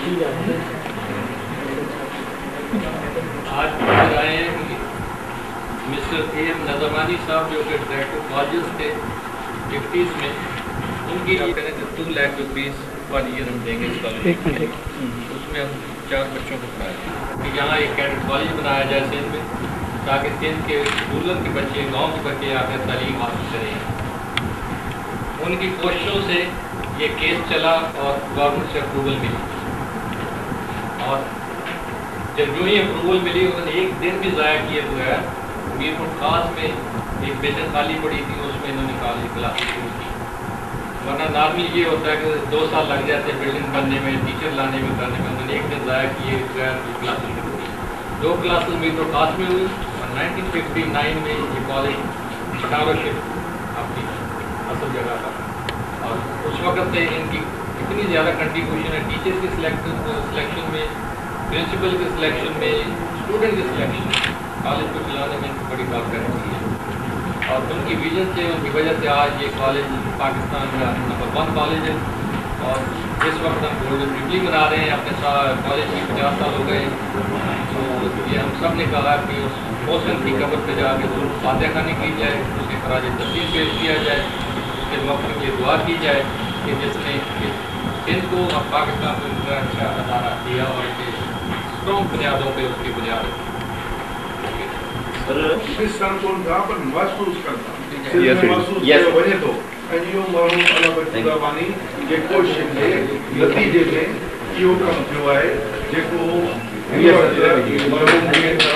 آج نظر آئے ہیں کہ مسٹر اے ایم نظمانی صاحب جو کہ ڈائریکٹر کالجز تھے 50s میں، ان کی 2 لاکھ روپیز پر ایئر ہم دیں گے اس کالج میں. اس میں ہم 4 بچوں کو پڑھائیں کہ یہاں ایک کیڈٹ کالج بنایا جائے سندھ میں، تاکہ سندھ کے رورل کے بچے، گاؤں کے بچے آ کر تعلیم حاصل کریں. ان کی کوششوں سے یہ کیس چلا اور گورنمنٹ سے اپروول ملی، اور جب جو ہی اپروول ملی انہوں نے ایک دن بھی ضائع کیے بغیر میرپور خاص میں ایک بلڈنگ خالی پڑی تھی، اس میں انہوں نے کالج کلاسز شروع کی. ورنہ نارملی یہ ہوتا ہے کہ 2 سال لگ جاتے ہیں بلڈنگ بننے میں، ٹیچر لانے میں، کرنے میں. انہوں نے ایک دن ضائع کیے بغیر کلاسز شروع کی. 2 کلاسز میرپور خاص میں ہوئی، اور 1959 میں یہ کالج پٹارو شفٹ اپنی اصل جگہ پر. اور اس وقت سے ان کی اتنی زیادہ کنٹریبیوشن ہے ٹیچر کی سلیکشن میں، پرنسپل کے سلیکشن میں، اسٹوڈنٹ کے سلیکشن میں، کالج کو چلانے میں بڑی بات کرنی ہے. اور ان کی ویژن سے، ان کی وجہ سے آج یہ کالج پاکستان کا نمبر 1 کالج ہے. اور اس وقت ہم گولڈن جوبلی منا رہے ہیں، اپنے کالج کی 50 سال ہو گئے. تو یہ ہم سب نے کہا کہ اس محسن کی قبر پہ جا کے ضرور فاتحہ خوانی کی جائے، اس کے خراج تحسین پیش کیا جائے، اس کے موقع میں یہ دعا کی جائے کہ جس نے سندھ کو اور پاکستان کو اتنا اچھا ادارہ دیا اور اسٹرانگ بنیادوں پہ اس کی بنیاد رکھی. پاکستان کو پر محسوس کرتا وجہ تو اللہ بانی یہ کوشش کے نتیجے میں یہ کم تھو ہے جو مرحوم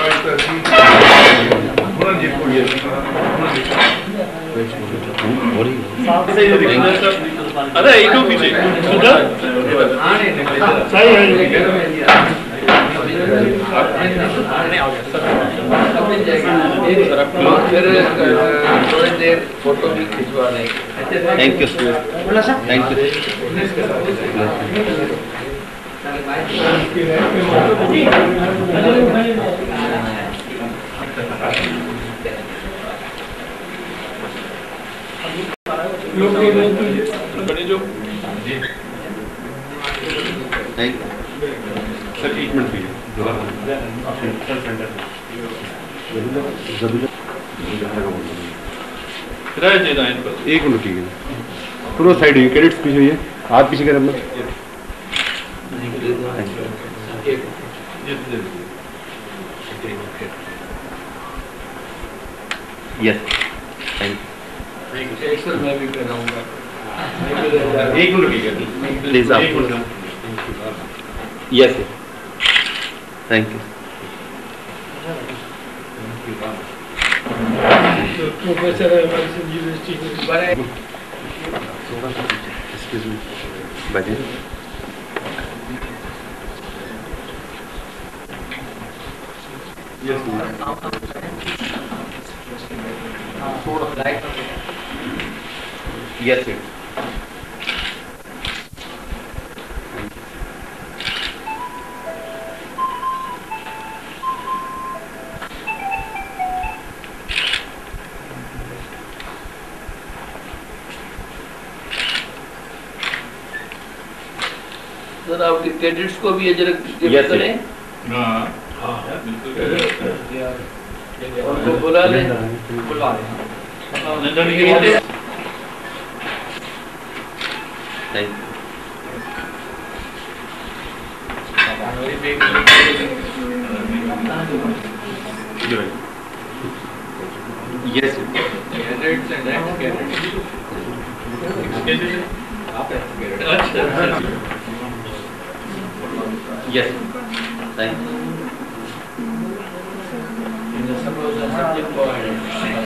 تھوڑی دیر فوٹو بھی کھینچوا دیں. Thank you thank you. Sir ایک منٹ بھی ایک منٹ ٹھیک ہے. تھوڑا سائڈ ہوئی، کیڈٹس پیچھے ہوئی ہے، ہاتھ پیچھے کریں. یس میں بھی کراؤں گا. ایک منٹ ٹھیک ہے پلیز آپ. Yes thank you. Professor university excuse me بجے یس سر. سر آپ کے کیڈٹس کو بھی اجر گفٹ کریں اور کو بلا لیں. Yes cadets and ex cadets. Yes thank you. Suppose a subject for